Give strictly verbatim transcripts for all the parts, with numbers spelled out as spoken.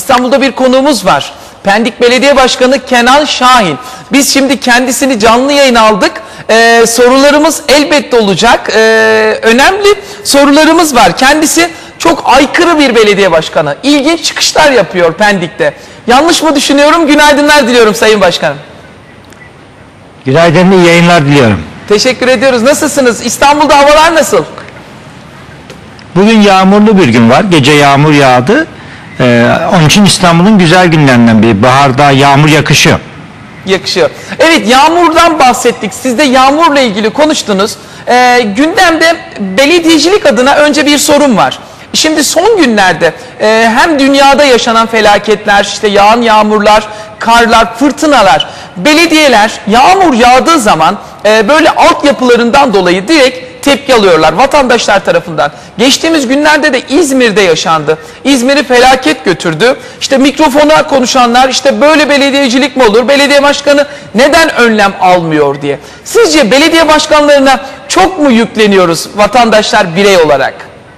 İstanbul'da bir konuğumuz var. Pendik Belediye Başkanı Kenan Şahin. Biz şimdi kendisini canlı yayın aldık. Ee, sorularımız elbette olacak. Ee, önemli sorularımız var. Kendisi çok aykırı bir belediye başkanı. İlginç çıkışlar yapıyor Pendik'te. Yanlış mı düşünüyorum? Günaydınlar diliyorum Sayın Başkanım. Günaydın, iyi yayınlar diliyorum. Teşekkür ediyoruz. Nasılsınız? İstanbul'da havalar nasıl? Bugün yağmurlu bir gün var. Gece yağmur yağdı. Ee, onun için İstanbul'un güzel günlerinden biri. Baharda yağmur yakışıyor. Yakışıyor. Evet, yağmurdan bahsettik. Siz de yağmurla ilgili konuştunuz. Ee, gündemde belediyecilik adına önce bir sorun var. Şimdi son günlerde e, hem dünyada yaşanan felaketler, işte yağan yağmurlar, karlar, fırtınalar, belediyeler yağmur yağdığı zaman e, böyle altyapılarından dolayı direkt tepki alıyorlar vatandaşlar tarafından. Geçtiğimiz günlerde de İzmir'de yaşandı. İzmir'i felaket götürdü. İşte mikrofona konuşanlar işte böyle belediyecilik mi olur? Belediye başkanı neden önlem almıyor diye. Sizce belediye başkanlarına çok mu yükleniyoruz vatandaşlar birey olarak?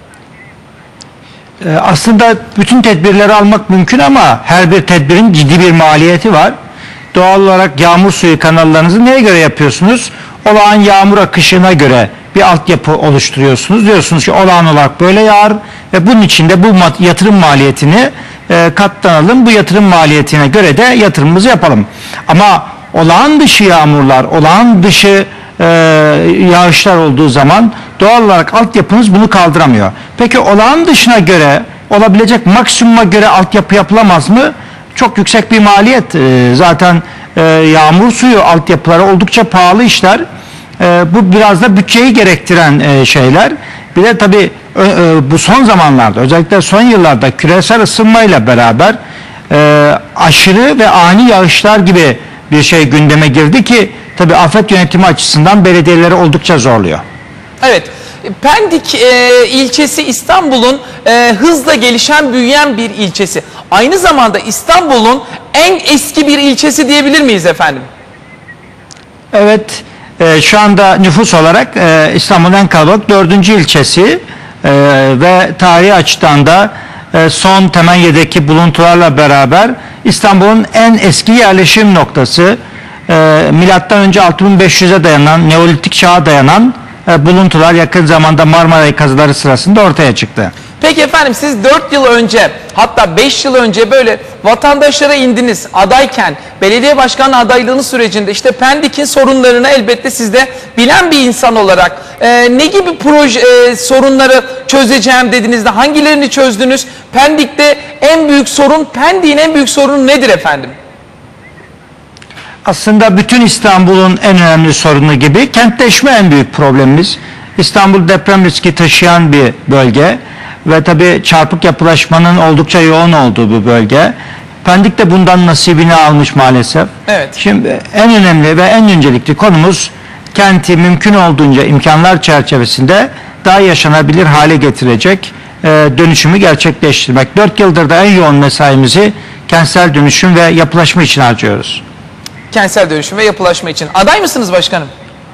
Ee, aslında bütün tedbirleri almak mümkün ama her bir tedbirin ciddi bir maliyeti var. Doğal olarak yağmur suyu kanallarınızı neye göre yapıyorsunuz? Olağan yağmur akışına göre bir altyapı oluşturuyorsunuz. Diyorsunuz ki olağan olarak böyle yağar ve bunun için de bu yatırım maliyetini e, katlanalım. Bu yatırım maliyetine göre de yatırımımızı yapalım. Ama olağan dışı yağmurlar, olağan dışı e, yağışlar olduğu zaman doğal olarak altyapınız bunu kaldıramıyor. Peki olağan dışına göre olabilecek maksimuma göre altyapı yapılamaz mı? Çok yüksek bir maliyet. E, zaten e, yağmur suyu altyapıları oldukça pahalı işler. E, bu biraz da bütçeyi gerektiren e, şeyler. Bir de tabii e, e, bu son zamanlarda özellikle son yıllarda küresel ısınmayla beraber e, aşırı ve ani yağışlar gibi bir şey gündeme girdi ki tabii afet yönetimi açısından belediyeleri oldukça zorluyor. Evet. Pendik e, ilçesi İstanbul'un e, hızla gelişen, büyüyen bir ilçesi. Aynı zamanda İstanbul'un en eski bir ilçesi diyebilir miyiz efendim? Evet. E, şu anda nüfus olarak e, İstanbul'un en kalabalık dördüncü ilçesi e, ve tarihi açıdan da e, son Temenye'deki buluntularla beraber İstanbul'un en eski yerleşim noktası. E, milattan önce altı bin beş yüze dayanan, Neolitik çağa dayanan e, buluntular yakın zamanda Marmaray kazıları sırasında ortaya çıktı. Peki efendim, siz dört yıl önce, hatta beş yıl önce böyle vatandaşlara indiniz adayken, belediye başkanı adaylığınız sürecinde işte Pendik'in sorunlarını elbette siz de bilen bir insan olarak e, ne gibi proje e, sorunları çözeceğim dediğinizde hangilerini çözdünüz? Pendik'te en büyük sorun, Pendik'in en büyük sorunu nedir efendim? Aslında bütün İstanbul'un en önemli sorunu gibi kentleşme en büyük problemimiz. İstanbul deprem riski taşıyan bir bölge ve tabii çarpık yapılaşmanın oldukça yoğun olduğu bir bölge. Pendik de bundan nasibini almış maalesef. Evet. Şimdi en önemli ve en öncelikli konumuz kenti mümkün olduğunca imkanlar çerçevesinde daha yaşanabilir hale getirecek e, dönüşümü gerçekleştirmek. Dört yıldır da en yoğun mesaimizi kentsel dönüşüm ve yapılaşma için harcıyoruz. Kentsel dönüşüm ve yapılaşma için. Aday mısınız başkanım?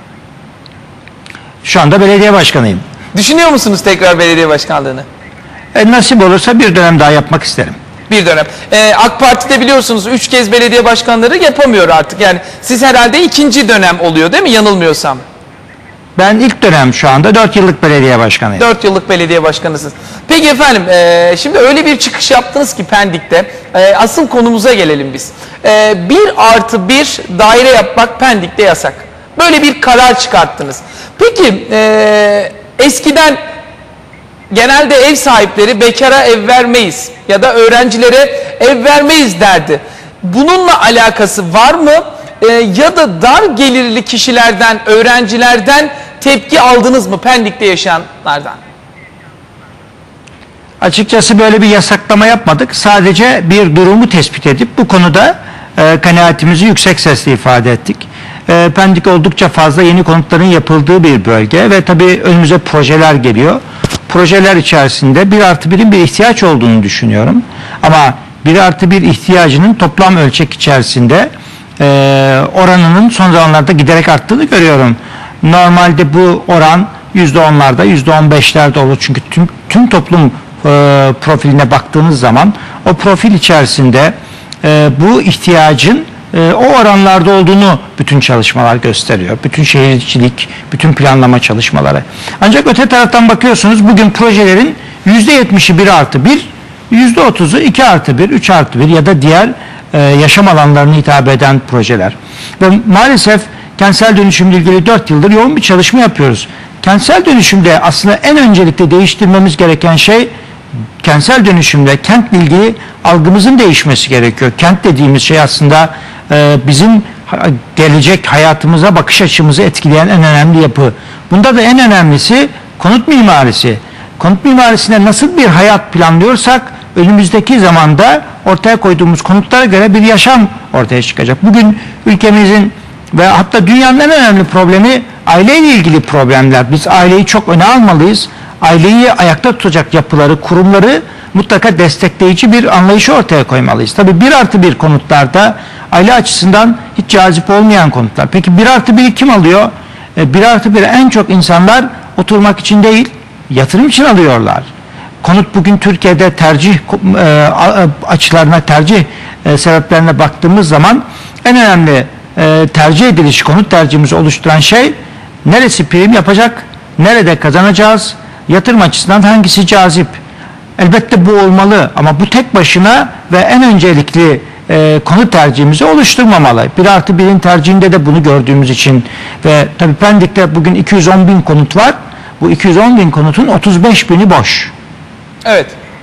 Şu anda belediye başkanıyım. Düşünüyor musunuz tekrar belediye başkanlığını? E, nasip olursa bir dönem daha yapmak isterim. Bir dönem. Ee, AK Parti'de biliyorsunuz üç kez belediye başkanları yapamıyor artık. Yani siz herhalde ikinci dönem oluyor değil mi? Yanılmıyorsam. Ben ilk dönem şu anda dört yıllık belediye başkanıyım. Dört yıllık belediye başkanısınız. Peki efendim, e, şimdi öyle bir çıkış yaptınız ki Pendik'te. E, asıl konumuza gelelim biz. E, bir artı bir daire yapmak Pendik'te yasak. Böyle bir karar çıkarttınız. Peki e, eskiden genelde ev sahipleri bekara ev vermeyiz ya da öğrencilere ev vermeyiz derdi. Bununla alakası var mı? E, ya da dar gelirli kişilerden, öğrencilerden tepki aldınız mı Pendik'te yaşayanlardan? Açıkçası böyle bir yasaklama yapmadık. Sadece bir durumu tespit edip bu konuda e, kanaatimizi yüksek sesle ifade ettik. E, Pendik oldukça fazla yeni konutların yapıldığı bir bölge ve tabii önümüze projeler geliyor. Projeler içerisinde bir artı birin bir ihtiyaç olduğunu düşünüyorum. Ama bir artı bir ihtiyacının toplam ölçek içerisinde e, oranının son zamanlarda giderek arttığını görüyorum. Normalde bu oran yüzde onlarda, yüzde on beşlerde olur. Çünkü tüm, tüm toplum e, profiline baktığınız zaman o profil içerisinde e, bu ihtiyacın e, o oranlarda olduğunu bütün çalışmalar gösteriyor. Bütün şehircilik, bütün planlama çalışmaları. Ancak öte taraftan bakıyorsunuz bugün projelerin yüzde yetmişi bir artı bir, yüzde otuzu iki artı bir, üç artı bir ya da diğer e, yaşam alanlarına hitap eden projeler. Ve maalesef kentsel dönüşümle ilgili dört yıldır yoğun bir çalışma yapıyoruz. Kentsel dönüşümde aslında en öncelikle değiştirmemiz gereken şey kentsel dönüşümle kentle ilgili algımızın değişmesi gerekiyor. Kent dediğimiz şey aslında e, bizim gelecek hayatımıza bakış açımızı etkileyen en önemli yapı. Bunda da en önemlisi konut mimarisi. Konut mimarisine nasıl bir hayat planlıyorsak önümüzdeki zamanda ortaya koyduğumuz konutlara göre bir yaşam ortaya çıkacak. Bugün ülkemizin ve hatta dünyanın en önemli problemi aileyle ilgili problemler. Biz aileyi çok öne almalıyız. Aileyi ayakta tutacak yapıları, kurumları mutlaka destekleyici bir anlayışı ortaya koymalıyız. Tabii bir artı bir konutlarda aile açısından hiç cazip olmayan konutlar. Peki bir artı biri kim alıyor? bir artı biri en çok insanlar oturmak için değil, yatırım için alıyorlar. Konut bugün Türkiye'de tercih e, açılarına, tercih e, sebeplerine baktığımız zaman en önemli e, tercih ediliş, konut tercihimizi oluşturan şey neresi prim yapacak, nerede kazanacağız, yatırım açısından hangisi cazip. Elbette bu olmalı ama bu tek başına ve en öncelikli e, konut tercihimizi oluşturmamalı. bir artı birin tercihinde de bunu gördüğümüz için ve tabii Pendik'te bugün iki yüz on bin konut var. Bu iki yüz on bin konutun otuz beş bini boş. Evet.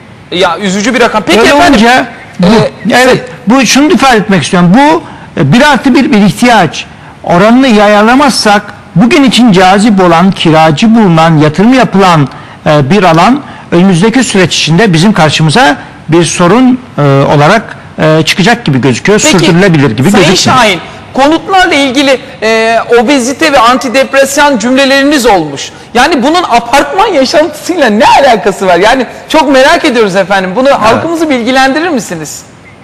Ya üzücü bir rakam. Peki Öyle efendim. olunca, bu, e, evet, bu şunu ifade etmek istiyorum. Bu bir artı bir bir ihtiyaç. Oranını iyi ayarlamazsak bugün için cazip olan, kiracı bulunan, yatırım yapılan e, bir alan önümüzdeki süreç içinde bizim karşımıza bir sorun e, olarak e, çıkacak gibi gözüküyor. Peki, sürdürülebilir gibi Sayın gözüküyor. Şahin, konutlarla ilgili e, obezite ve antidepresan cümleleriniz olmuş. Yani bunun apartman yaşantısıyla ne alakası var? Yani çok merak ediyoruz efendim. Bunu evet. halkımızı bilgilendirir misiniz?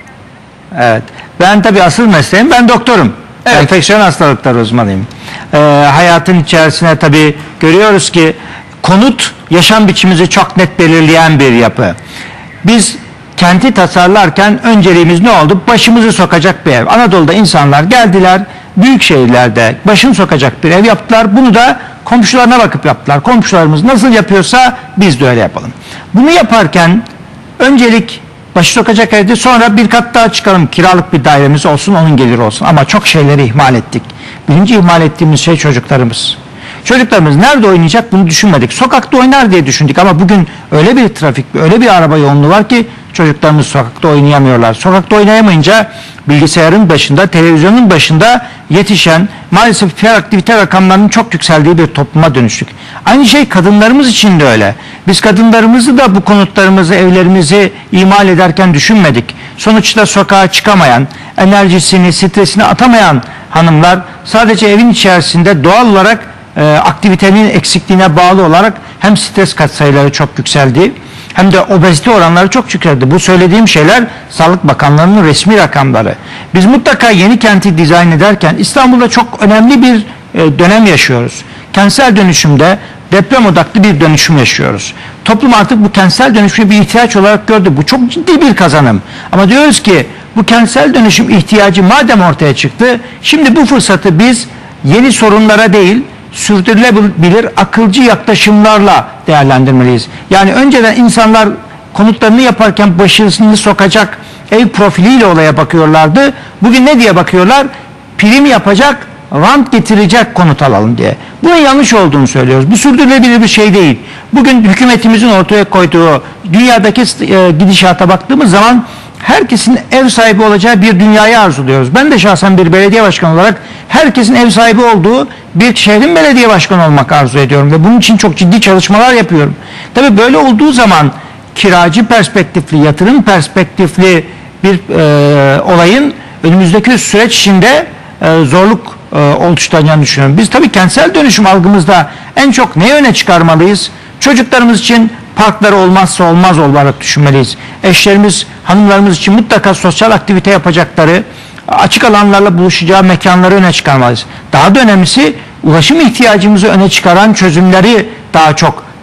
Evet. Ben tabii asıl mesleğim, ben doktorum. Evet. Enfeksiyon hastalıkları uzmanıyım. Ee, hayatın içerisine tabii görüyoruz ki konut yaşam biçimimizi çok net belirleyen bir yapı. Biz kenti tasarlarken önceliğimiz ne oldu? Başımızı sokacak bir ev. Anadolu'da insanlar geldiler, büyük şehirlerde başını sokacak bir ev yaptılar. Bunu da komşularına bakıp yaptılar. Komşularımız nasıl yapıyorsa biz de öyle yapalım. Bunu yaparken öncelik başı sokacak evde, sonra bir kat daha çıkalım, kiralık bir dairemiz olsun, onun geliri olsun. Ama çok şeyleri ihmal ettik. Birinci ihmal ettiğimiz şey çocuklarımız. Çocuklarımız nerede oynayacak bunu düşünmedik. Sokakta oynar diye düşündük ama bugün öyle bir trafik, öyle bir araba yoğunluğu var ki çocuklarımız sokakta oynayamıyorlar. Sokakta oynayamayınca bilgisayarın başında, televizyonun başında yetişen, maalesef hiperaktivite rakamlarının çok yükseldiği bir topluma dönüştük. Aynı şey kadınlarımız için de öyle. Biz kadınlarımızı da bu konutlarımızı, evlerimizi imal ederken düşünmedik. Sonuçta sokağa çıkamayan, enerjisini, stresini atamayan hanımlar sadece evin içerisinde doğal olarak e, aktivitenin eksikliğine bağlı olarak hem stres katsayıları çok yükseldi, hem de obezite oranları çok yükseldi. Bu söylediğim şeyler Sağlık Bakanlığı'nın resmi rakamları. Biz mutlaka yeni kenti dizayn ederken İstanbul'da çok önemli bir e, dönem yaşıyoruz. Kentsel dönüşümde deprem odaklı bir dönüşüm yaşıyoruz. Toplum artık bu kentsel dönüşümü bir ihtiyaç olarak gördü. Bu çok ciddi bir kazanım. Ama diyoruz ki bu kentsel dönüşüm ihtiyacı madem ortaya çıktı, şimdi bu fırsatı biz yeni sorunlara değil, sürdürülebilir akılcı yaklaşımlarla değerlendirmeliyiz. Yani önceden insanlar konutlarını yaparken başını sokacak ev profiliyle olaya bakıyorlardı. Bugün ne diye bakıyorlar? Prim yapacak, rant getirecek konut alalım diye. Bunun yanlış olduğunu söylüyoruz. Bu sürdürülebilir bir şey değil. Bugün hükümetimizin ortaya koyduğu dünyadaki e, gidişata baktığımız zaman herkesin ev sahibi olacağı bir dünyayı arzuluyoruz. Ben de şahsen bir belediye başkanı olarak herkesin ev sahibi olduğu bir şehrin belediye başkanı olmak arzu ediyorum ve bunun için çok ciddi çalışmalar yapıyorum. Tabii böyle olduğu zaman kiracı perspektifli, yatırım perspektifli bir e, olayın önümüzdeki süreç içinde e, zorluk e, oluşturacağını düşünüyorum. Biz tabii kentsel dönüşüm algımızda en çok ne öne çıkarmalıyız? Çocuklarımız için parkları olmazsa olmaz olarak düşünmeliyiz. Eşlerimiz, hanımlarımız için mutlaka sosyal aktivite yapacakları, açık alanlarla buluşacağı mekanları öne çıkarmalıyız. Daha da önemlisi ulaşım ihtiyacımızı öne çıkaran çözümleri daha çok tercih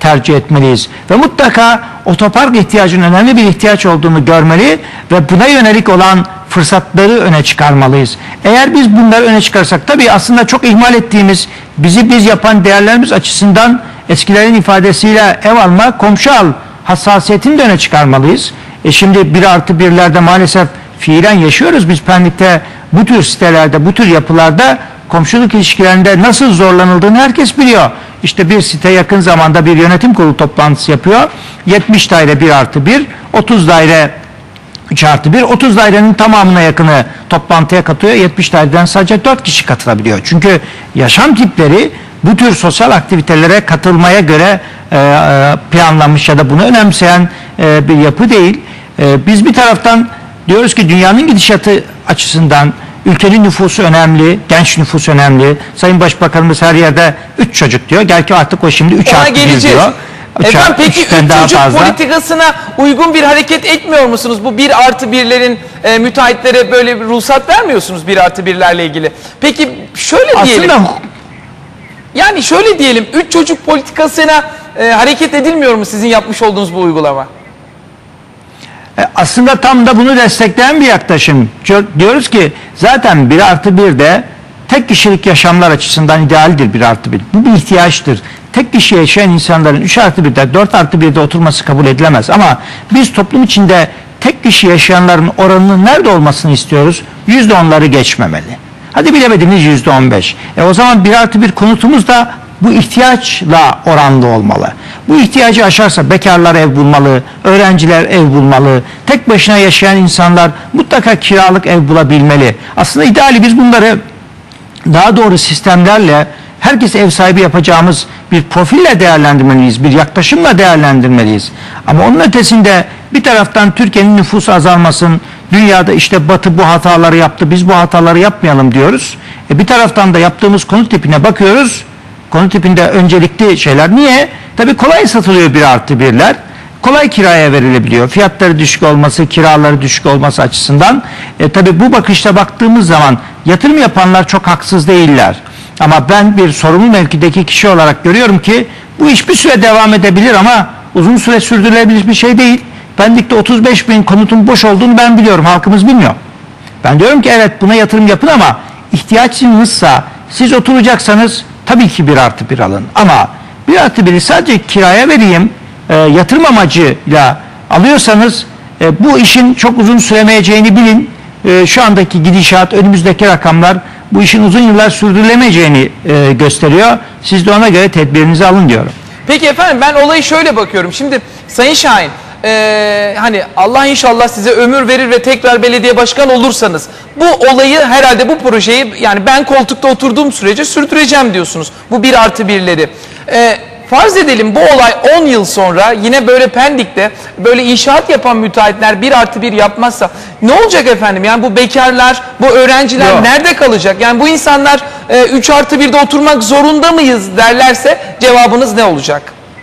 tercih etmeliyiz. Ve mutlaka otopark ihtiyacının önemli bir ihtiyaç olduğunu görmeli ve buna yönelik olan fırsatları öne çıkarmalıyız. Eğer biz bunları öne çıkarsak, tabii aslında çok ihmal ettiğimiz, bizi biz yapan değerlerimiz açısından eskilerin ifadesiyle ev alma, komşu al hassasiyetini de öne çıkarmalıyız. E şimdi bir artı birlerde maalesef fiilen yaşıyoruz. Biz Pendik'te bu tür sitelerde, bu tür yapılarda komşuluk ilişkilerinde nasıl zorlanıldığını herkes biliyor. İşte bir site yakın zamanda bir yönetim kurulu toplantısı yapıyor. yetmiş daire bir artı bir, otuz daire üç artı bir, otuz dairenin tamamına yakını toplantıya katılıyor. yetmiş daireden sadece dört kişi katılabiliyor. Çünkü yaşam tipleri bu tür sosyal aktivitelere katılmaya göre e, planlanmış ya da bunu önemseyen e, bir yapı değil. E, biz bir taraftan diyoruz ki dünyanın gidişatı açısından ülkenin nüfusu önemli, genç nüfus önemli. Sayın Başbakanımız her yerde üç çocuk diyor. Gel ki artık o şimdi üç artı bir diyor. Efendim peki üç çocuk politikasına uygun bir hareket etmiyor musunuz? Bu bir artı birlerin e, müteahhitlere böyle bir ruhsat vermiyorsunuz bir artı birlerle ilgili. Peki şöyle diyelim. Aslında yani şöyle diyelim, üç çocuk politikasına e, hareket edilmiyor mu sizin yapmış olduğunuz bu uygulama? Aslında tam da bunu destekleyen bir yaklaşım. Diyoruz ki zaten bir artı bir de tek kişilik yaşamlar açısından idealdir bir artı bir. Bu bir ihtiyaçtır. Tek kişi yaşayan insanların üç artı birde, dört artı birde oturması kabul edilemez. Ama biz toplum içinde tek kişi yaşayanların oranının nerede olmasını istiyoruz? yüzde onları geçmemeli. Hadi bilemediniz yüzde on beş. E o zaman bir artı bir konutumuz da bu ihtiyaçla oranlı olmalı. Bu ihtiyacı aşarsa bekarlar ev bulmalı, öğrenciler ev bulmalı, tek başına yaşayan insanlar mutlaka kiralık ev bulabilmeli. Aslında ideali biz bunları daha doğru sistemlerle, herkes ev sahibi yapacağımız bir profille değerlendirmeliyiz, bir yaklaşımla değerlendirmeliyiz. Ama onun ötesinde bir taraftan Türkiye'nin nüfusu azalmasın, dünyada işte Batı bu hataları yaptı, biz bu hataları yapmayalım diyoruz. E bir taraftan da yaptığımız konut tipine bakıyoruz. Konu tipinde öncelikli şeyler. Niye? Tabii kolay satılıyor bir artı birler. Kolay kiraya verilebiliyor. Fiyatları düşük olması, kiraları düşük olması açısından. E, tabii bu bakışta baktığımız zaman yatırım yapanlar çok haksız değiller. Ama ben bir sorumlu mevkideki kişi olarak görüyorum ki bu iş bir süre devam edebilir ama uzun süre sürdürülebilir bir şey değil. Pendik'te otuz beş bin konutun boş olduğunu ben biliyorum. Halkımız bilmiyor. Ben diyorum ki evet buna yatırım yapın ama ihtiyaçınızsa siz oturacaksanız tabii ki bir artı bir alın. Ama bir artı biri sadece kiraya vereyim, e, yatırım amacıyla alıyorsanız e, bu işin çok uzun süremeyeceğini bilin. E, şu andaki gidişat, önümüzdeki rakamlar bu işin uzun yıllar sürdürülemeyeceğini e, gösteriyor. Siz de ona göre tedbirinizi alın diyorum. Peki efendim ben olayı şöyle bakıyorum. Şimdi Sayın Şahin, Ee, hani Allah inşallah size ömür verir ve tekrar belediye başkanı olursanız bu olayı herhalde bu projeyi yani ben koltukta oturduğum sürece sürdüreceğim diyorsunuz. Bu bir artı birleri. Ee, farz edelim bu olay on yıl sonra yine böyle Pendik'te böyle inşaat yapan müteahhitler bir artı bir yapmazsa ne olacak efendim? Yani bu bekarlar, bu öğrenciler Yok. nerede kalacak? Yani bu insanlar e, üç artı birde oturmak zorunda mıyız derlerse cevabınız ne olacak?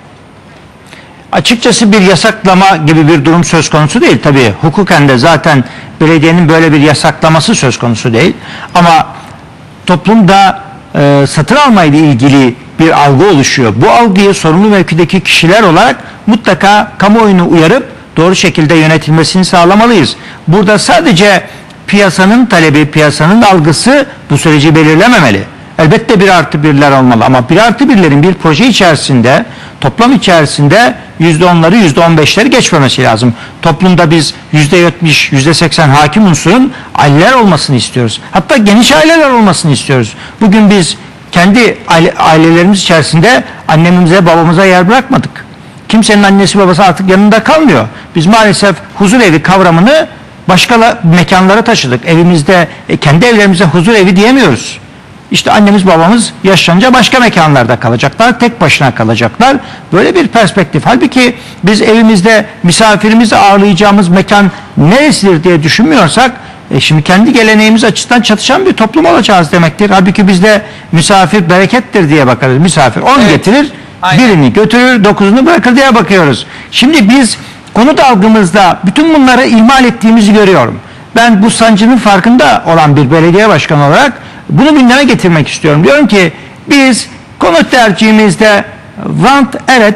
Açıkçası bir yasaklama gibi bir durum söz konusu değil. Tabii hukuken de zaten belediyenin böyle bir yasaklaması söz konusu değil. Ama toplumda e, satın alma ile ilgili bir algı oluşuyor. Bu algıyı sorumlu mevkideki kişiler olarak mutlaka kamuoyunu uyarıp doğru şekilde yönetilmesini sağlamalıyız. Burada sadece piyasanın talebi, piyasanın algısı bu süreci belirlememeli. Elbette bir artı birler olmalı ama bir artı birlerin bir proje içerisinde, toplam içerisinde yüzde onları, yüzde on beşleri geçmemesi lazım. Toplumda biz yüzde yetmiş, yüzde seksen hakim unsurun aileler olmasını istiyoruz. Hatta geniş aileler olmasını istiyoruz. Bugün biz kendi aile, ailelerimiz içerisinde annemize, babamıza yer bırakmadık. Kimsenin annesi babası artık yanında kalmıyor. Biz maalesef huzur evi kavramını başka mekanlara taşıdık. Evimizde, kendi evlerimize huzur evi diyemiyoruz. İşte annemiz babamız yaşlanınca başka mekanlarda kalacaklar, tek başına kalacaklar. Böyle bir perspektif. Halbuki biz evimizde misafirimizi ağırlayacağımız mekan neresidir diye düşünmüyorsak, e şimdi kendi geleneğimiz açısından çatışan bir toplum olacağız demektir. Halbuki bizde misafir berekettir diye bakarız. Misafir on evet. getirir, Aynen. birini götürür, dokuzunu bırakır diye bakıyoruz. Şimdi biz konut algımızda bütün bunları ihmal ettiğimizi görüyorum. Ben bu sancının farkında olan bir belediye başkanı olarak bunu gündeme getirmek istiyorum. Diyorum ki biz konut tercihimizde rant evet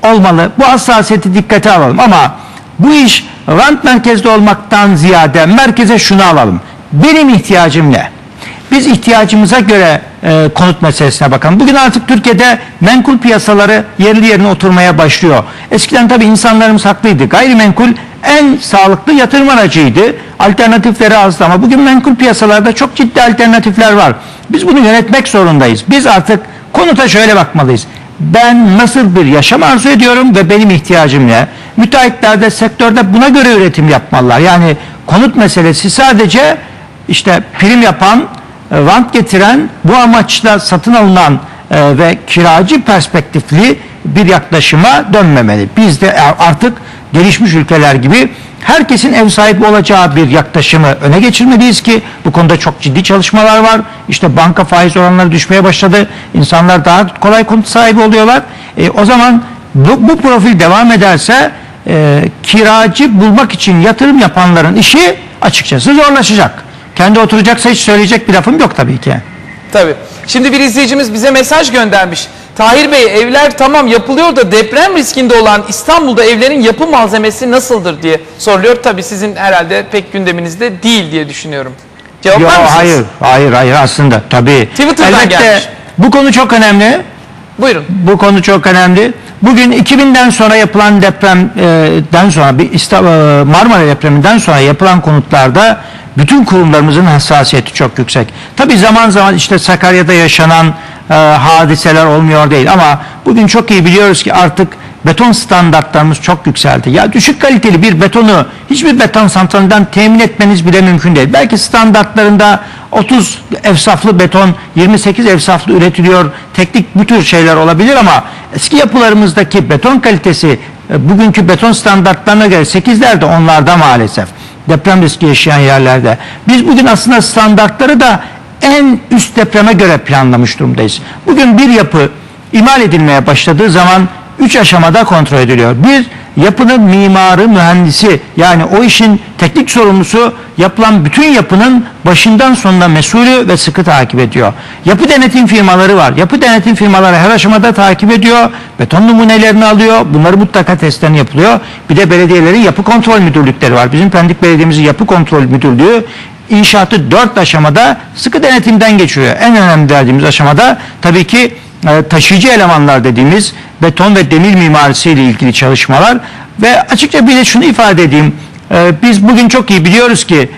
olmalı. Bu hassasiyeti dikkate alalım ama bu iş rant merkezde olmaktan ziyade merkeze şunu alalım. Benim ihtiyacım ne? Biz ihtiyacımıza göre e, konut meselesine bakalım. Bugün artık Türkiye'de menkul piyasaları yerli yerine oturmaya başlıyor. Eskiden tabii insanlarımız haklıydı. Gayrimenkul en sağlıklı yatırım aracıydı. Alternatifleri azdı ama bugün menkul piyasalarda çok ciddi alternatifler var. Biz bunu yönetmek zorundayız. Biz artık konuta şöyle bakmalıyız. Ben nasıl bir yaşam arzu ediyorum ve benim ihtiyacım ne? Müteahhitler de sektörde buna göre üretim yapmalılar. Yani konut meselesi sadece işte prim yapan, rant getiren, bu amaçla satın alınan e, ve kiracı perspektifli bir yaklaşıma dönmemeli. Biz de artık gelişmiş ülkeler gibi herkesin ev sahibi olacağı bir yaklaşımı öne geçirmeliyiz ki bu konuda çok ciddi çalışmalar var. İşte banka faiz oranları düşmeye başladı. İnsanlar daha kolay konut sahibi oluyorlar. E, o zaman bu, bu profil devam ederse e, kiracı bulmak için yatırım yapanların işi açıkçası zorlaşacak. Kendi oturacaksa hiç söyleyecek bir lafım yok tabii ki. Tabii. Şimdi bir izleyicimiz bize mesaj göndermiş. Tahir Bey, evler tamam yapılıyor da deprem riskinde olan İstanbul'da evlerin yapı malzemesi nasıldır diye soruluyor. Tabii sizin herhalde pek gündeminizde değil diye düşünüyorum. Cevap Yo, var mısınız? hayır, hayır, hayır aslında tabii. Twitter'dan Elbette gelmiş. bu konu çok önemli. Buyurun. Bu konu çok önemli. Bugün iki binden sonra yapılan depremden sonra bir İstanbul, Marmara depreminden sonra yapılan konutlarda bütün kurumlarımızın hassasiyeti çok yüksek. Tabii zaman zaman işte Sakarya'da yaşanan e, hadiseler olmuyor değil ama bugün çok iyi biliyoruz ki artık beton standartlarımız çok yükseldi. Ya düşük kaliteli bir betonu hiçbir beton santralinden temin etmeniz bile mümkün değil. Belki standartlarında otuz evsaflı beton, yirmi sekiz evsaflı üretiliyor. Teknik bu tür şeyler olabilir ama eski yapılarımızdaki beton kalitesi e, bugünkü beton standartlarına göre sekizlerde, onlarda maalesef. Deprem riski yaşayan yerlerde. Biz bugün aslında standartları da en üst depreme göre planlamış durumdayız. Bugün bir yapı imal edilmeye başladığı zaman üç aşamada kontrol ediliyor. Bir, yapının mimarı, mühendisi, yani o işin teknik sorumlusu yapılan bütün yapının başından sonuna mesulü ve sıkı takip ediyor. Yapı denetim firmaları var. Yapı denetim firmaları her aşamada takip ediyor. Beton numunelerini alıyor. Bunları mutlaka testlerini yapılıyor. Bir de belediyelerin yapı kontrol müdürlükleri var. Bizim Pendik Belediye'mizin yapı kontrol müdürlüğü inşaatı dört aşamada sıkı denetimden geçiyor. En önemli dediğimiz aşamada tabii ki taşıyıcı elemanlar dediğimiz beton ve demir mimarisiyle ilgili çalışmalar ve açıkça bir de şunu ifade edeyim. Biz bugün çok iyi biliyoruz ki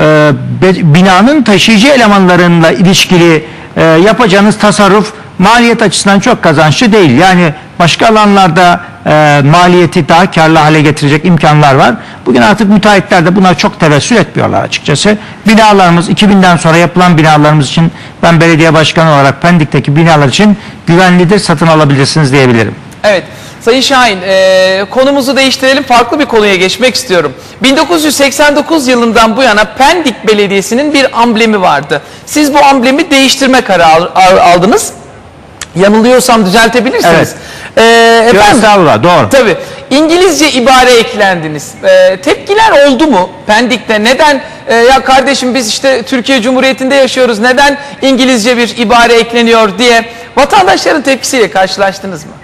binanın taşıyıcı elemanlarıyla ilişkili yapacağınız tasarruf maliyet açısından çok kazançlı değil. Yani başka alanlarda e, maliyeti daha karlı hale getirecek imkanlar var. Bugün artık müteahhitler de buna çok tevessül etmiyorlar açıkçası. Binalarımız, iki binden sonra yapılan binalarımız için ben belediye başkanı olarak Pendik'teki binalar için güvenlidir, satın alabilirsiniz diyebilirim. Evet. Sayın Şahin, e, konumuzu değiştirelim, farklı bir konuya geçmek istiyorum. bin dokuz yüz seksen dokuz yılından bu yana Pendik Belediyesi'nin bir amblemi vardı. Siz bu amblemi değiştirme kararı aldınız. Yanılıyorsam düzeltebilirsiniz. Evet. Ee, efendim, Estağfurullah, doğru. Tabii. İngilizce ibare eklendiniz. Ee, tepkiler oldu mu Pendik'te? Neden e, ya kardeşim biz işte Türkiye Cumhuriyeti'nde yaşıyoruz, neden İngilizce bir ibare ekleniyor diye vatandaşların tepkisiyle karşılaştınız mı?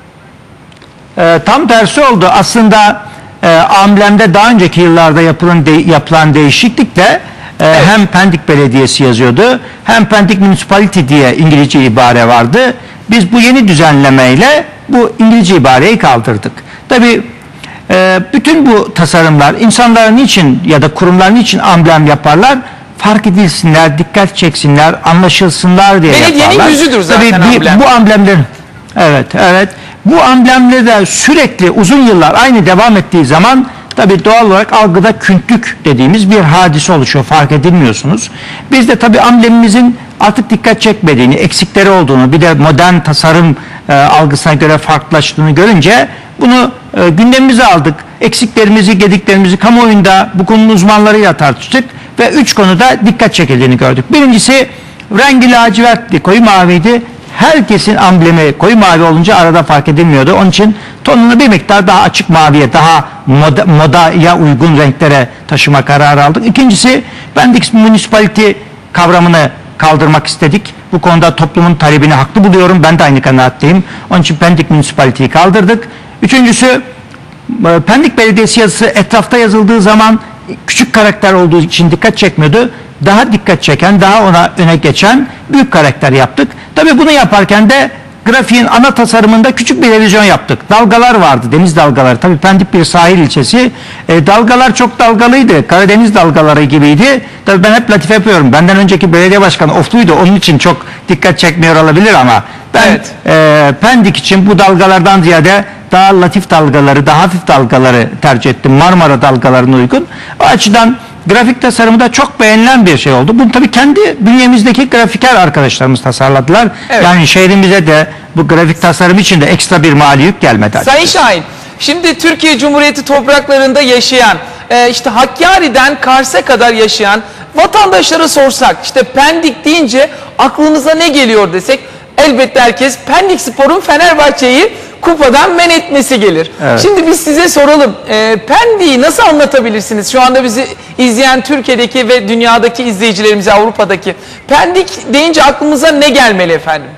Ee, tam tersi oldu. Aslında e, amblemde daha önceki yıllarda yapılan, de, yapılan değişiklikle e, evet. hem Pendik Belediyesi yazıyordu hem Pendik Municipality diye İngilizce ibare vardı. Biz bu yeni düzenlemeyle bu İngilizce ibareyi kaldırdık. Tabii e, bütün bu tasarımlar insanlar niçin ya da kurumlar niçin amblem yaparlar? Fark edilsinler, dikkat çeksinler, anlaşılsınlar diye Belediyenin yaparlar. Belediyenin yüzüdür zaten Tabii amblem. Bu amblemlerin evet, evet. Bu amblemle de sürekli uzun yıllar aynı devam ettiği zaman tabii doğal olarak algıda küntük dediğimiz bir hadise oluşuyor. Fark edilmiyorsunuz. Biz de tabii amblemimizin artık dikkat çekmediğini, eksikleri olduğunu, bir de modern tasarım e, algısına göre farklılaştığını görünce bunu e, gündemimize aldık. Eksiklerimizi, gediklerimizi kamuoyunda bu konunun uzmanlarıyla tartıştık ve üç konuda dikkat çekildiğini gördük. Birincisi rengi lacivertti, koyu maviydi. Herkesin amblemi koyu mavi olunca arada fark edilmiyordu. Onun için tonunu bir miktar daha açık maviye, daha moda, modaya uygun renklere taşıma kararı aldık. İkincisi, Pendik Municipality kavramını kaldırmak istedik. Bu konuda toplumun talebini haklı buluyorum. Ben de aynı kanaatteyim. Onun için Pendik Municipality'yi kaldırdık. Üçüncüsü, e, Pendik Belediyesi yazısı etrafta yazıldığı zaman küçük karakter olduğu için dikkat çekmiyordu. Daha dikkat çeken, daha ona öne geçen büyük karakter yaptık. Tabii bunu yaparken de grafiğin ana tasarımında küçük bir revizyon yaptık. Dalgalar vardı, deniz dalgaları. Tabii Pendik bir sahil ilçesi. E, dalgalar çok dalgalıydı. Karadeniz dalgaları gibiydi. Tabii ben hep latife yapıyorum. Benden önceki belediye başkanı ofluydu. Onun için çok dikkat çekmiyor olabilir ama ben Evet. e, Pendik için bu dalgalardan ziyade daha latif dalgaları, daha hafif dalgaları tercih ettim. Marmara dalgalarına uygun. O açıdan grafik tasarımı da çok beğenilen bir şey oldu. Bunu tabii kendi bünyemizdeki grafiker arkadaşlarımız tasarladılar. Evet. Yani şehrimize de bu grafik tasarım için de ekstra bir mali yük gelmedi. Sayın Şahin, şimdi Türkiye Cumhuriyeti topraklarında yaşayan, e, işte Hakkari'den Kars'a kadar yaşayan vatandaşlara sorsak, işte Pendik deyince aklınıza ne geliyor desek, elbette herkes Pendik Spor'un Fenerbahçe'yi kupadan men etmesi gelir. Evet. Şimdi biz size soralım, e, Pendik'i nasıl anlatabilirsiniz? Şu anda bizi izleyen Türkiye'deki ve dünyadaki izleyicilerimize, Avrupa'daki. Pendik deyince aklımıza ne gelmeli efendim?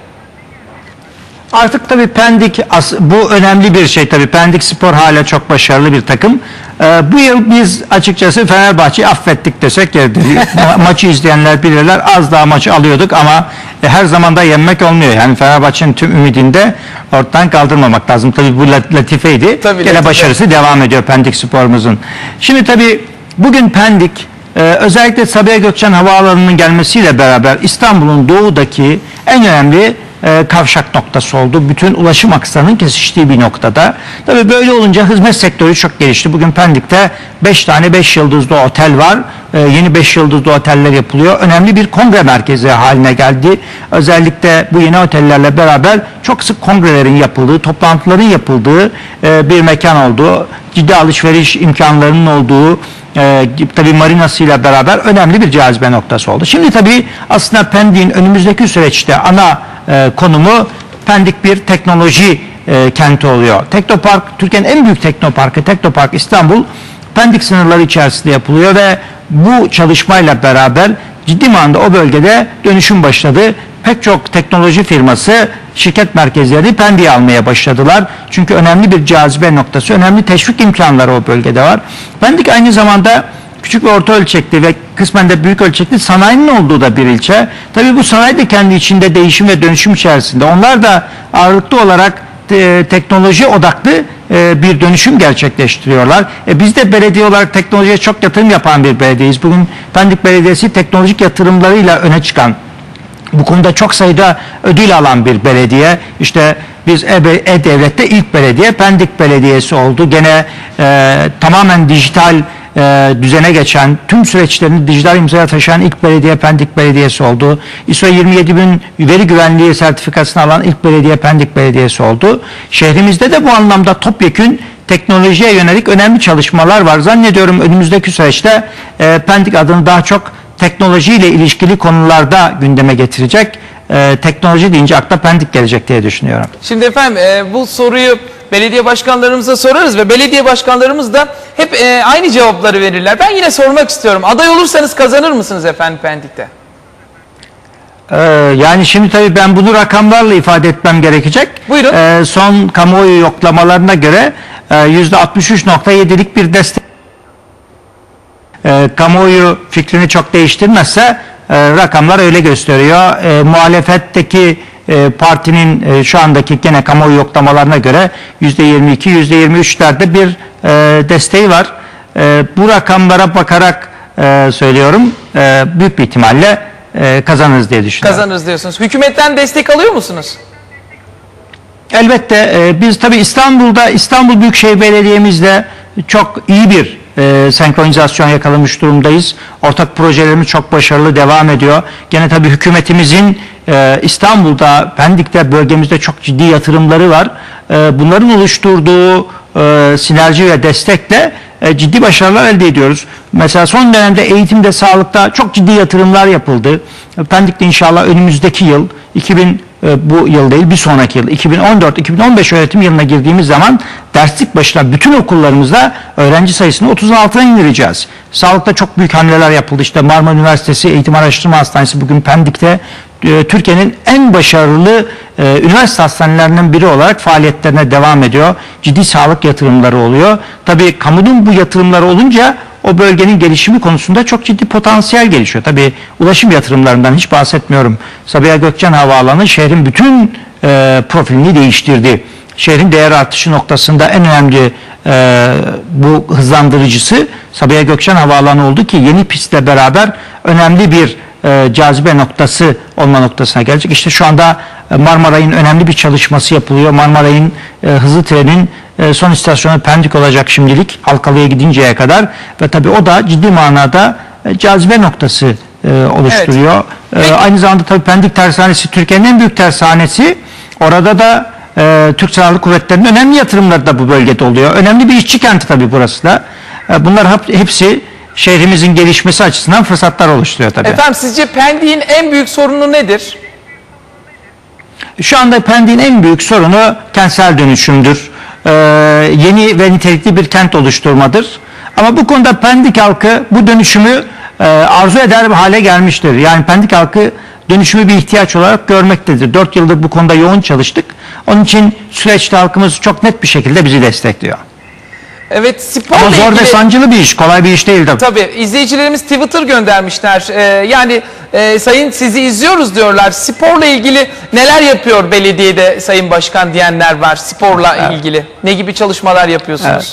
Artık tabii Pendik, bu önemli bir şey tabii. Pendik Spor hala çok başarılı bir takım. Ee, bu yıl biz açıkçası Fenerbahçe'yi affettik desek yeridir. Ma- maçı izleyenler bilirler, az daha maçı alıyorduk ama e, her zaman da yenmek olmuyor. Yani Fenerbahçe'nin tüm ümidini de ortadan kaldırmamak lazım. Tabii bu lat- latifeydi. Tabii, Gene latife. başarısı devam ediyor Pendik Spor'umuzun. Şimdi tabii bugün Pendik e, özellikle Sabiha Gökçen Havaalanı'nın gelmesiyle beraber İstanbul'un doğudaki en önemli E, kavşak noktası oldu. Bütün ulaşım aksanının kesiştiği bir noktada. Tabii böyle olunca hizmet sektörü çok gelişti. Bugün Pendik'te beş tane beş yıldızlı otel var. E, yeni beş yıldızlı oteller yapılıyor. Önemli bir kongre merkezi haline geldi. Özellikle bu yeni otellerle beraber çok sık kongrelerin yapıldığı, toplantıların yapıldığı e, bir mekan oldu. Ciddi alışveriş imkanlarının olduğu, e, tabii marinasıyla beraber önemli bir cazibe noktası oldu. Şimdi tabii aslında Pendik'in önümüzdeki süreçte ana e, konumu Pendik bir teknoloji e, kenti oluyor. Teknopark, Türkiye'nin en büyük teknoparkı Teknopark İstanbul, Pendik sınırları içerisinde yapılıyor ve bu çalışmayla beraber ciddi manada o bölgede dönüşüm başladı. Pek çok teknoloji firması şirket merkezlerini Pendik'e almaya başladılar. Çünkü önemli bir cazibe noktası, önemli teşvik imkanları o bölgede var. Pendik aynı zamanda küçük ve orta ölçekli ve kısmen de büyük ölçekli sanayinin olduğu da bir ilçe. Tabii bu sanayi de kendi içinde değişim ve dönüşüm içerisinde. Onlar da ağırlıklı olarak te teknoloji odaklı e, bir dönüşüm gerçekleştiriyorlar. E, biz de belediye olarak teknolojiye çok yatırım yapan bir belediyeyiz. Bugün Pendik Belediyesi teknolojik yatırımlarıyla öne çıkan, bu konuda çok sayıda ödül alan bir belediye. İşte biz E-Devlet'te ilk belediye Pendik Belediyesi oldu. Gene e, tamamen dijital e, düzene geçen, tüm süreçlerini dijital imzaya taşıyan ilk belediye Pendik Belediyesi oldu. I S O yirmi yedi bin veri güvenliği sertifikasını alan ilk belediye Pendik Belediyesi oldu. Şehrimizde de bu anlamda topyekün teknolojiye yönelik önemli çalışmalar var. Zannediyorum önümüzdeki süreçte e, Pendik adını daha çok teknolojiyle ilişkili konularda gündeme getirecek. Ee, teknoloji deyince akla Pendik gelecek diye düşünüyorum. Şimdi efendim e, bu soruyu belediye başkanlarımıza sorarız ve belediye başkanlarımız da hep e, aynı cevapları verirler. Ben yine sormak istiyorum. Aday olursanız kazanır mısınız efendim Pendik'te? Ee, yani şimdi tabii ben bunu rakamlarla ifade etmem gerekecek. Buyurun. Ee, son kamuoyu yoklamalarına göre e, yüzde altmış üç nokta yedilik bir destek. E, kamuoyu fikrini çok değiştirmezse e, rakamlar öyle gösteriyor. E, muhalefetteki e, partinin e, şu andaki gene kamuoyu yoklamalarına göre yüzde yirmi iki, yüzde yirmi üçlerde bir e, desteği var. E, bu rakamlara bakarak e, söylüyorum, e, büyük bir ihtimalle e, kazanırız diye düşünüyorum. Kazanırız diyorsunuz. Hükümetten destek alıyor musunuz? Elbette e, biz tabii İstanbul'da İstanbul Büyükşehir Belediye'mizle çok iyi bir e, senkronizasyon yakalamış durumdayız. Ortak projelerimiz çok başarılı devam ediyor. Gene tabii hükümetimizin e, İstanbul'da, Pendik'te, bölgemizde çok ciddi yatırımları var. E, bunların oluşturduğu e, sinerji ve destekle e, ciddi başarılar elde ediyoruz. Mesela son dönemde eğitimde, sağlıkta çok ciddi yatırımlar yapıldı. Pendik'te inşallah önümüzdeki yıl iki bin bu yıl değil bir sonraki yıl iki bin on dört iki bin on beş öğretim yılına girdiğimiz zaman derslik başına bütün okullarımızda öğrenci sayısını otuzun altına indireceğiz. Sağlıkta çok büyük hamleler yapıldı. İşte Marmara Üniversitesi Eğitim Araştırma Hastanesi bugün Pendik'te e, Türkiye'nin en başarılı e, üniversite hastanelerinden biri olarak faaliyetlerine devam ediyor. Ciddi sağlık yatırımları oluyor. Tabii kamunun bu yatırımları olunca o bölgenin gelişimi konusunda çok ciddi potansiyel gelişiyor. Tabii ulaşım yatırımlarından hiç bahsetmiyorum. Sabiha Gökçen Havaalanı şehrin bütün e, profilini değiştirdi. Şehrin değer artışı noktasında en önemli e, bu hızlandırıcısı Sabiha Gökçen Havaalanı oldu ki yeni pistle beraber önemli bir e, cazibe noktası olma noktasına gelecek. İşte şu anda Marmaray'ın önemli bir çalışması yapılıyor. Marmaray'ın e, hızlı trenin e, son istasyonu Pendik olacak şimdilik Halkalı'ya gidinceye kadar ve tabii o da ciddi manada e, cazibe noktası e, oluşturuyor. Evet. E, aynı zamanda tabii Pendik Tersanesi Türkiye'nin en büyük tersanesi. Orada da e, Türk Silahlı Kuvvetleri'nin önemli yatırımları da bu bölgede oluyor. Önemli bir işçi kenti tabii burası da. E, bunlar hep, hepsi şehrimizin gelişmesi açısından fırsatlar oluşturuyor tabii. Efendim sizce Pendik'in en büyük sorunu nedir? Şu anda Pendik'in en büyük sorunu kentsel dönüşümdür. Ee, yeni ve nitelikli bir kent oluşturmadır. Ama bu konuda Pendik halkı bu dönüşümü e, arzu eder bir hale gelmiştir. Yani Pendik halkı dönüşümü bir ihtiyaç olarak görmektedir. Dört yıldır bu konuda yoğun çalıştık. Onun için süreçte halkımız çok net bir şekilde bizi destekliyor. Evet, sporla Ama zor ilgili... ve sancılı bir iş, kolay bir iş değil tabii. Tabii, izleyicilerimiz Twitter göndermişler. Ee, yani e, sayın sizi izliyoruz diyorlar. Sporla ilgili neler yapıyor belediyede sayın başkan diyenler var sporla Evet. ilgili. Ne gibi çalışmalar yapıyorsunuz? Evet.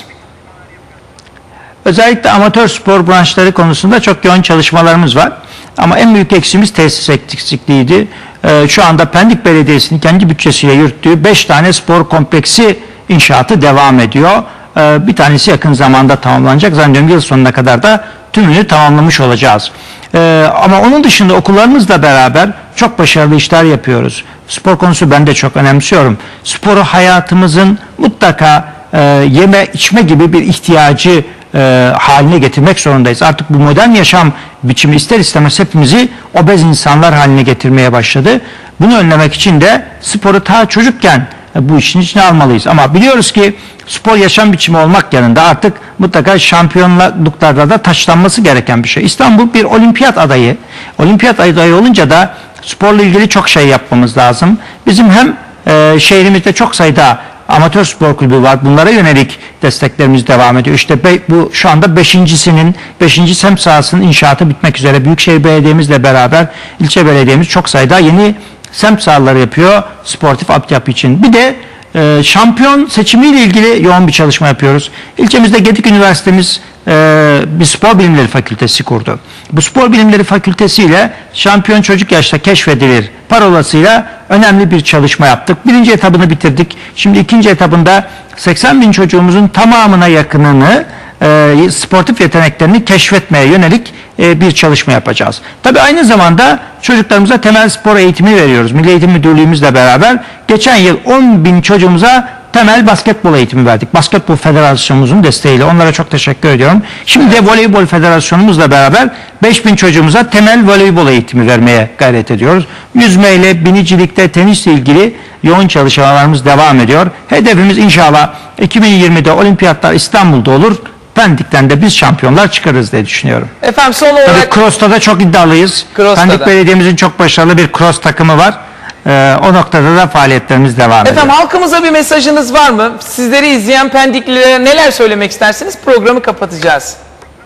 Özellikle amatör spor branşları konusunda çok yoğun çalışmalarımız var. Ama en büyük eksimiz tesis eksikliğiydi. Ee, şu anda Pendik Belediyesi'nin kendi bütçesiyle yürüttüğü beş tane spor kompleksi inşaatı devam ediyor. Ee, bir tanesi yakın zamanda tamamlanacak. Zannediyorum yıl sonuna kadar da tümünü tamamlamış olacağız. Ee, ama onun dışında okullarımızla beraber çok başarılı işler yapıyoruz. Spor konusu ben de çok önemsiyorum. Sporu hayatımızın mutlaka e, yeme içme gibi bir ihtiyacı e, haline getirmek zorundayız. Artık bu modern yaşam biçimi ister istemez hepimizi obez insanlar haline getirmeye başladı. Bunu önlemek için de sporu ta çocukken e, bu işin içine almalıyız. Ama biliyoruz ki spor yaşam biçimi olmak yanında artık mutlaka şampiyonluklarda da taçlanması gereken bir şey. İstanbul bir olimpiyat adayı. Olimpiyat adayı olunca da sporla ilgili çok şey yapmamız lazım. Bizim hem e, şehrimizde çok sayıda amatör spor kulübü var. Bunlara yönelik desteklerimiz devam ediyor. İşte be, bu şu anda beşincisinin, beşinci semt sahasının inşaatı bitmek üzere. Büyükşehir Belediye'mizle beraber ilçe belediyemiz çok sayıda yeni semt sahaları yapıyor sportif altyapı için. Bir de e, şampiyon seçimiyle ilgili yoğun bir çalışma yapıyoruz. İlçemizde Gedik Üniversitemiz e, bir spor bilimleri fakültesi kurdu. Bu spor bilimleri fakültesiyle şampiyon çocuk yaşta keşfedilir parolasıyla önemli bir çalışma yaptık. Birinci etabını bitirdik. Şimdi ikinci etabında seksen bin çocuğumuzun tamamına yakınını e, sportif yeteneklerini keşfetmeye yönelik e, bir çalışma yapacağız. Tabii aynı zamanda çocuklarımıza temel spor eğitimi veriyoruz. Milli Eğitim Müdürlüğümüzle beraber geçen yıl on bin çocuğumuza temel basketbol eğitimi verdik. Basketbol Federasyonumuzun desteğiyle. Onlara çok teşekkür ediyorum. Şimdi de Voleybol Federasyonumuzla beraber beş bin çocuğumuza temel voleybol eğitimi vermeye gayret ediyoruz. Yüzmeyle, binicilikte, tenisle ilgili yoğun çalışmalarımız devam ediyor. Hedefimiz inşallah iki bin yirmide olimpiyatlar İstanbul'da olur. Pendik'ten de biz şampiyonlar çıkarız diye düşünüyorum. Efendim son olarak... Tabii cross'ta da çok iddialıyız. Cross'ta Pendik da. Belediye'mizin çok başarılı bir cross takımı var. Ee, o noktada da faaliyetlerimiz devam ediyor. Efendim halkımıza bir mesajınız var mı? Sizleri izleyen Pendiklilere neler söylemek istersiniz? Programı kapatacağız.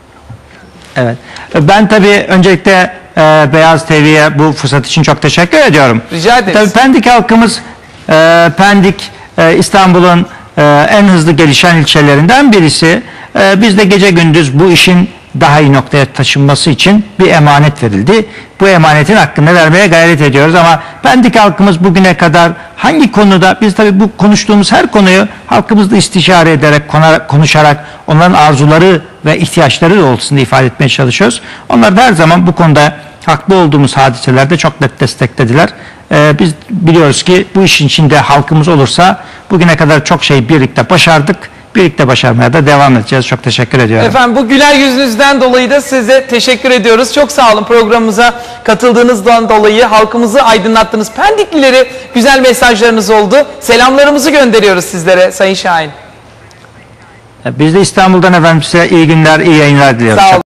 Evet. Ben tabii öncelikle e, Beyaz T V'ye bu fırsat için çok teşekkür ediyorum. Rica ederiz. Tabii Pendik halkımız e, Pendik e, İstanbul'un e, en hızlı gelişen ilçelerinden birisi. E, biz de gece gündüz bu işin daha iyi noktaya taşınması için bir emanet verildi. Bu emanetin hakkını vermeye gayret ediyoruz ama Pendik halkımız bugüne kadar hangi konuda, biz tabii bu konuştuğumuz her konuyu halkımızla istişare ederek, konuşarak onların arzuları ve ihtiyaçları doğrultusunda ifade etmeye çalışıyoruz. Onlar da her zaman bu konuda haklı olduğumuz hadiselerde çok net desteklediler. Ee, biz biliyoruz ki bu işin içinde halkımız olursa bugüne kadar çok şey birlikte başardık. Birlikte başarmaya da devam edeceğiz. Çok teşekkür ediyorum. Efendim bu güler yüzünüzden dolayı da size teşekkür ediyoruz. Çok sağ olun programımıza katıldığınızdan dolayı halkımızı aydınlattınız. Pendiklileri güzel mesajlarınız oldu. Selamlarımızı gönderiyoruz sizlere Sayın Şahin. Biz de İstanbul'dan efendim size iyi günler, iyi yayınlar diliyoruz. Sağ olun.